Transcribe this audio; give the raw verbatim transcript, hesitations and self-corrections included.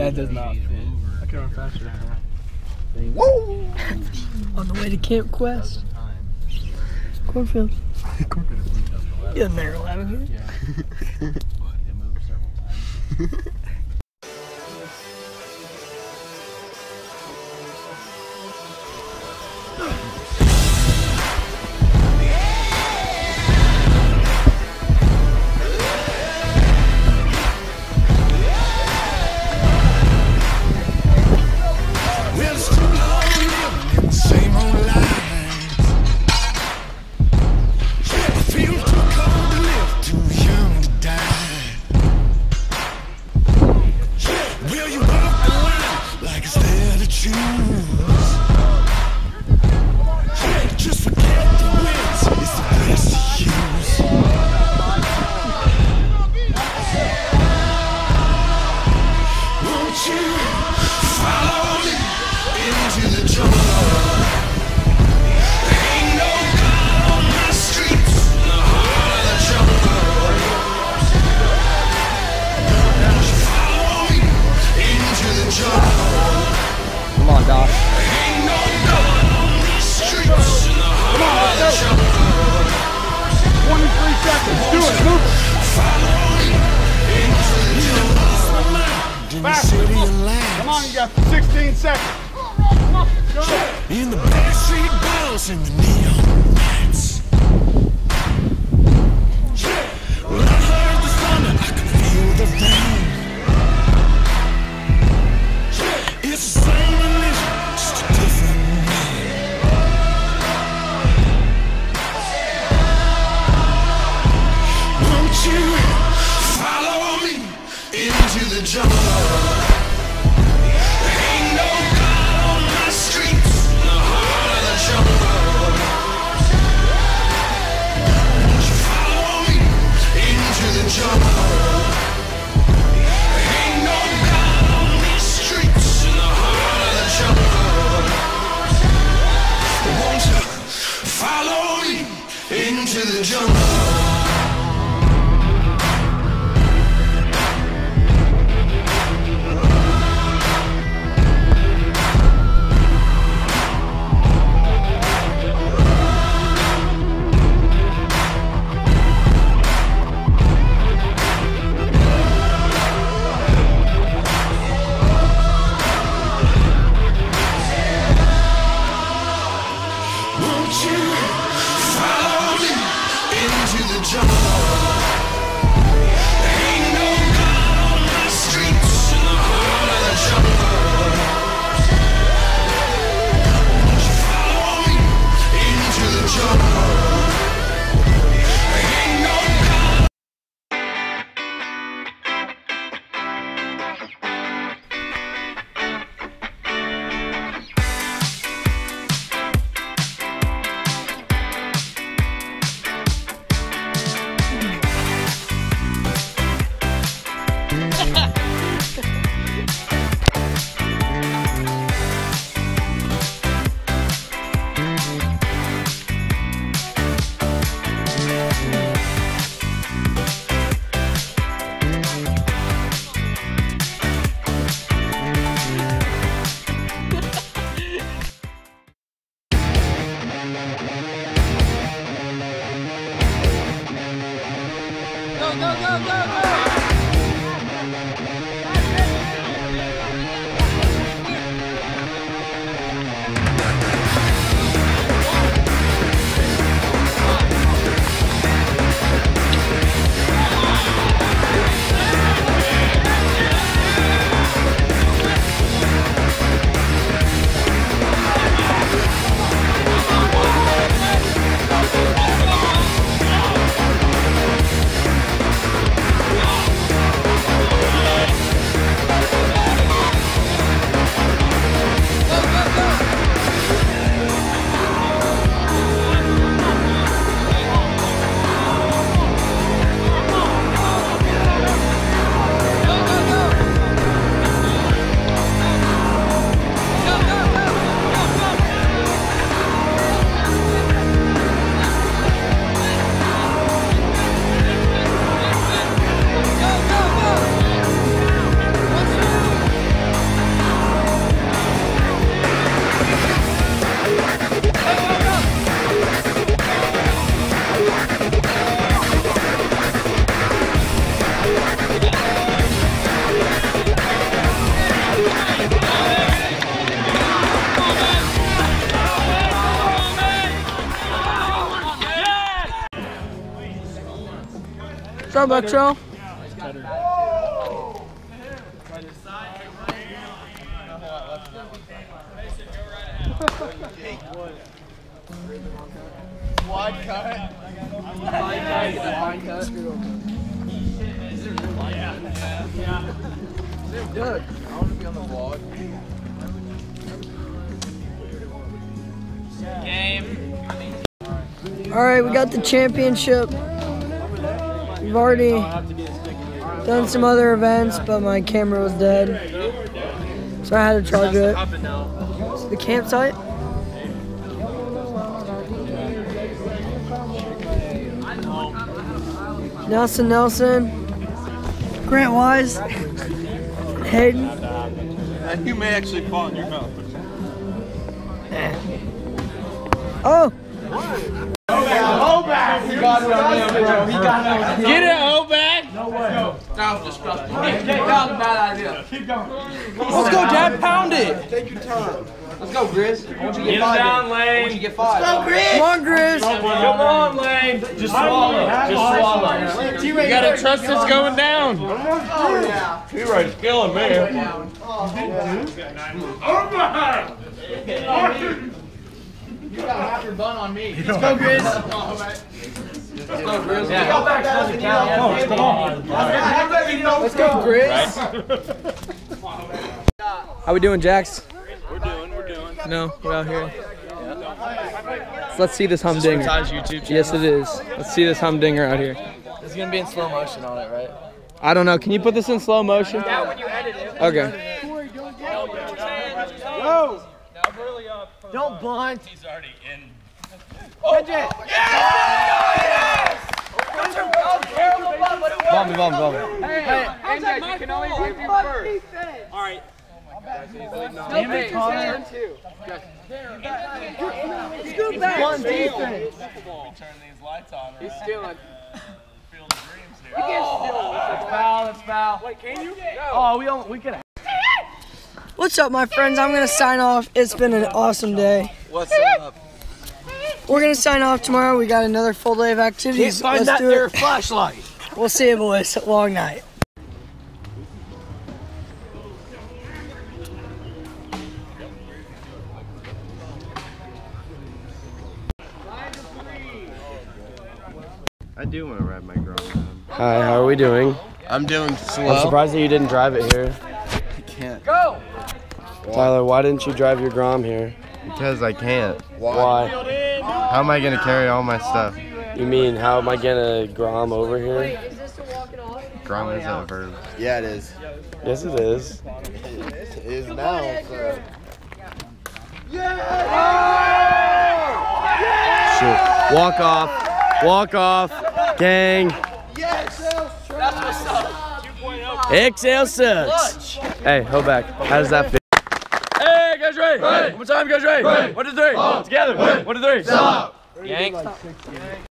That does not fit. I can run faster. Whoa! On the way to Camp Quest. Cornfield. You in there eleven here? Yeah. They moved several times. Come on, Doc. twenty-three seconds. Do it. Move it. Faster. Come on, you got sixteen seconds. Go. In the backstreet bells and the neon lights. When I heard the thunder, I could feel the rain. It's the same religion, just a different name. Won't you follow me into the jungle? There ain't no God on my streets, in the heart of the jungle. Won't you follow me into the jungle? There ain't no God on these streets, in the heart of the jungle. Won't you follow me into the jungle? What's up, Metro? Wide cut. Good. I want to be on the vlog. All right, we got the championship. We've already done some other events, but my camera was dead, so I had to charge it. It's the campsite. Nelson Nelson, Grant Wise, Hayden. And you may actually fall in your mouth. Oh, Get it, O-back! No way. That was disgusting. That was a bad idea. Keep going. Let's go, Dad. Pound it. Take your time. Let's go, Grizz. I want you to get, get five. Down, Lane. I want you to get five. Let's go, Grizz. Come on, Grizz. Come on, Lane. Just swallow. Just swallow. You gotta trust it's going down. Oh, yeah. T-Ray's killing me. You got half your bun on me. Let's go, Grizz. Let's go, Grizz. Yeah. Go back down the count. Come on. Let's go, Grizz. How we doing, Jax? We're doing, we're doing. No, we're out here. Yeah. So let's see this humdinger. YouTube channel? Yes, it is. Let's see this humdinger out here. It's gonna be in slow motion on it, right? I don't know. Can you put this in slow motion? Yeah, when you edit it. Okay. Go! Don't bunt. He's already in. Catch it. Bomb me, bomb me, bomb me. Hey, M J, you can always give him first. All right. Damn it, Connor. Scoot back. One defense. Turn these lights on. He's stealing. Field of dreams here. You can't steal. That's foul. That's foul. Wait, can you? Oh, we don't. We could. What's up, my friends? I'm gonna sign off. It's been an awesome day. What's up? We're gonna sign off tomorrow. We got another full day of activities. Let's do it. Flashlight. We'll see you, boys. Long night. I do want to ride my Grom. Hi, how are we doing? I'm doing slow. I'm surprised that you didn't drive it here. I can't. Go! Tyler, why didn't you drive your Grom here? Because I can't. Why? How am I going to carry all my stuff? You mean, how am I gonna Grom over here? Is this a walking off? Grom is a verb. Yeah, it is. Yes, it is. It is now. So. Shit. Walk off. Walk off. Gang. Yes! That's what's up. X L sucks. Hey, hold back. How does that feel? Hey, guys ready? One more time, guys ready? One, two, three. Together. One, two, three. Stop. Yank.